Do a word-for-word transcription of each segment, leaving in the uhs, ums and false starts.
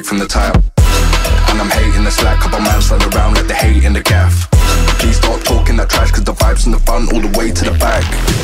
from the tap. And I'm hating the slack, couple man slide around like they hate in the gaff. Please stop talking that trash, cause the vibes in the front all the way to the back.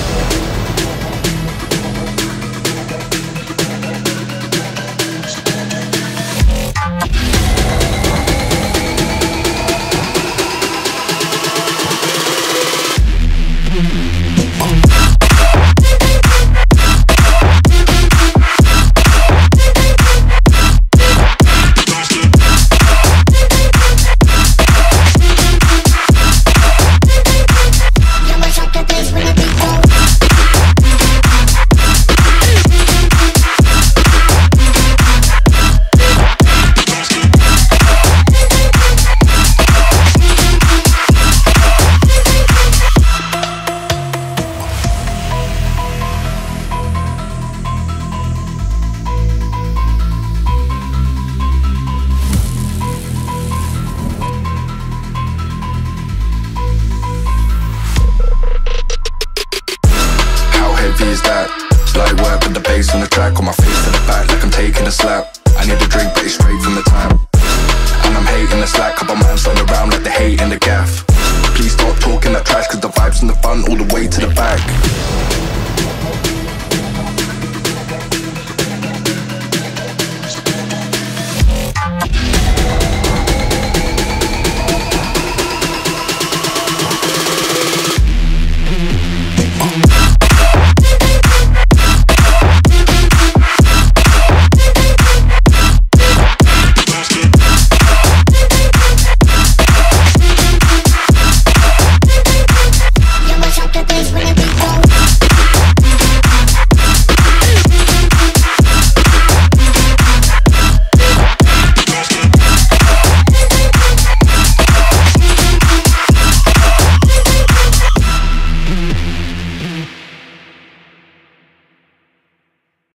Is that light work with the bass on the track, on my face to the back like I'm taking a slap. I need a drink but it's straight from the tap. And I'm hating the slack, couple man slide around like they hate in the gaff. Please stop talking that trash, cause the vibes in the front all the